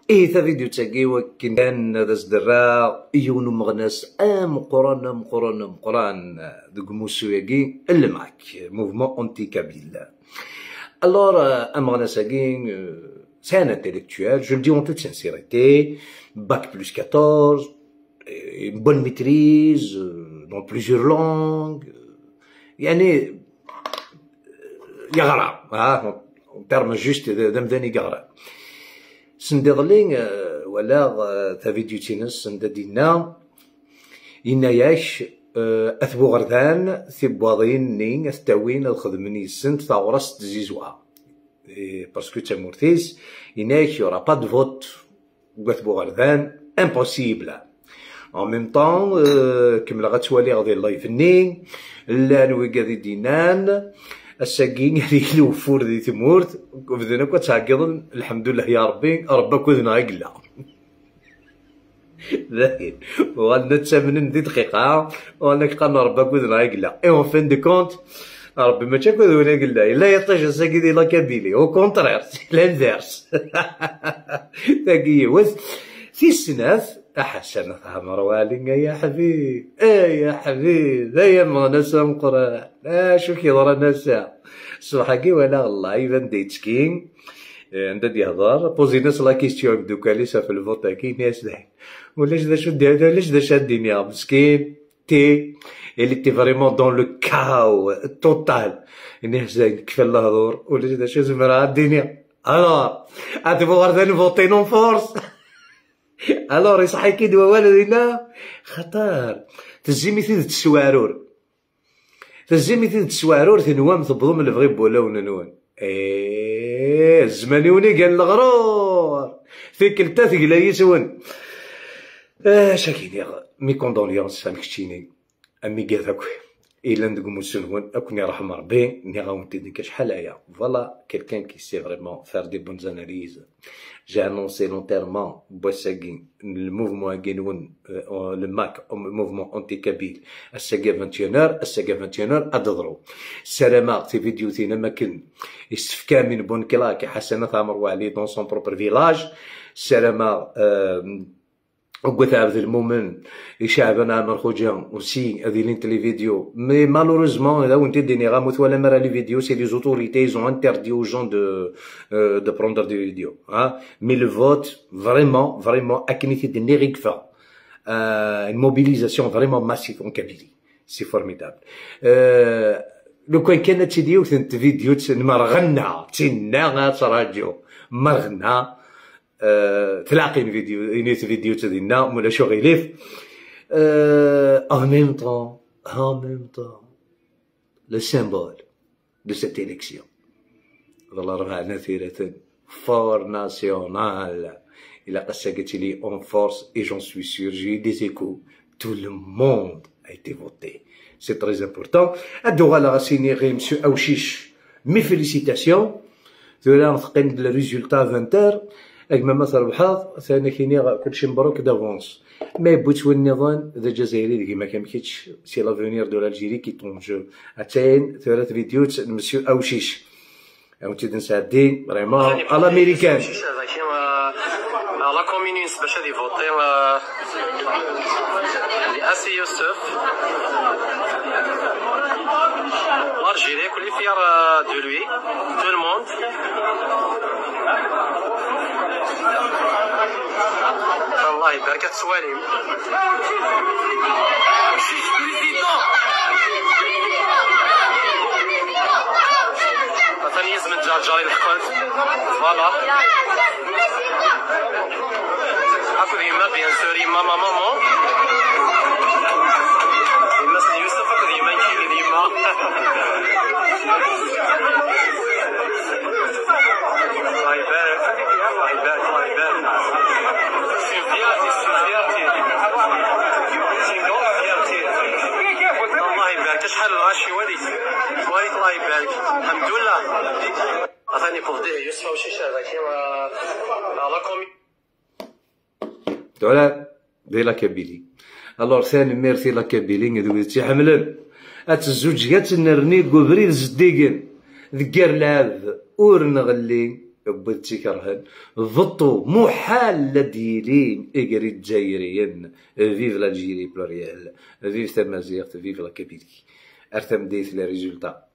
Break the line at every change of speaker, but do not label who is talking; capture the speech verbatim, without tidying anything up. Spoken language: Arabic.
إيه تا فيديو تاكي وكن كان هذا زدرا يونو مغناس ام قران مقران مقران دوك موسوياكي اللي معك موفمون اونتي كابيل. Alors ام مغناساكي c'est un intellectuel, je le dis en toute sincérité, bac plus quatorze, une bonne maîtrise dans plusieurs langues, يعني يغرى ها en termes juste دمداني يغرى. سنديضلين ولا تا فيديو تينس سنددينا يناياش اثبو غردان ثبواضين نين اثتاوين الخدمني السنت ثاورس تزيزوها باسكو تامورتيس يناياش يورا با دو فوت وثبو غردان امبوسيبل. en même temps كملا غتوالي غادي اللايف نين لان ويكادي دينان الساكين هذيك الوفور دي تمورت وبدنا كتعقدن الحمد لله يا ربي ربا كودنا قلا لكن وغادنا نتامنن دي دقيقه وانا كقنا ربا كودنا قلا اي اون فين دو كونت ربي ما تاكودنا قلا الا يطيش الساكي ديال لا كابيلي او كونترير لانفيرس تاكي وز في السناف أحسن مروالي يا حبيب ايه يا حبيب يا ما نسى مقران اه شو كيضر نسى صباحكي ولا الله يبان ديتسكين عندها يهضر بوزي ناس لا كيستيون دوكا ليسا في الفوطا كاين ناس داين ولاش دا شو دير علاش دا شادين يا مسكين تي اللي تي فريمون دون لو كاو توتال الناس كيف الله دور ولاش دا شو زمرا الدنيا الوغ اتبو غردان فوتي نون فورس. الوغ يصحي كي دوا والدينا خطر تزيمي تيد تسوارور تزيمي تيد تسوارور تنوام تبضو من الفغيب ولا وننون ايه الزماني وني قال الغرور فيك التا ثقلا يسون اه شاكين يا مي كوندوليونس فهمك تشيني امي قاثاك الا ندقمو سنون اكوني رحم ربي ني غاونتي ديك شحال هيا فوالا كيلكان كي سي فريمون فار دي بونز اناليز. J'ai annoncé l'enterrement Boissagui, le mouvement Aguenoun, euh, le M A C, le mouvement anti-Kabyle, à Saga vingt et une heures, à Saga vingt et une heures, à Dodro. Salama, ces vidéos, c'est un maquin. Il se fait une bonne claque, Hassan Thamar Wali, dans son propre village. Salama, euh, وقت هذا المومن يشعبنا مرخوجا aussi هذه لي فيديو مي malheureusement là où انت ديني غاموت ولا مرة لي فيديو c'est les autorités ils ont interdit aux gens de euh, de prendre des vidéos hein mais le vote vraiment vraiment أكنيتي دني غيكفا une mobilisation vraiment massive en Kabylie c'est formidable لو كان كانت تديو ثنت فيديو مرغنا تنا تراجو مرغنا تلاقين فيديو ينيت فيديو تدينا مولا شغيليف en même temps en même temps le symbole de cette élection والله راه نثيرة فور ناسيونال إلا قسقت لي en force et j'en suis sûr j'ai eu des échos tout le monde a été voté c'est très important. أدو غالا غاسيني غي مسيو أوشيش مي فيليسيتاسيون ثولا نثقين الريزولتا vingt heures أكما مثلا بحاض ثاني كيني كلشي مبروك دافونس ما بوت النظام ذا الجزائري كيما كيمكيتش سي لافونير دو لالجيري كي طون جو اتاين ثلاث فيديوهات مسيو اوشيش او تيدن سادين فريمون على امريكان لا كومينيس باش هادي فوتي لي اسي يوسف لالجيري كل فيار دو لوي تو الموند الله يبارك السواليم مثلا يزمن جارجاري الحقد فوالا اكو ديما بيان سور يما ماما مامون يما سي يوسف اكو ديما يكيلي ديما الله يبارك الله يبارك الله يبارك الله يبارك شحال الغاشي وليد وليد الله يبارك الحمد لله عطاني بوفديه يوسف وشي شهر كيما لا كومي دولا دي لا كابيلي. الوغ ثاني ميرسي لا كابيلي ندوي تي حملن هات الزوج كات نرني كوبريد زديقن ذكر لعب اور نغلي بلتي كرهن ضطو محال ديالين إيكري الجزائريين فيف لالجيري بلوريال فيف تمازيغت فيف لا كابيلي ارتم ديت لي ريزولتا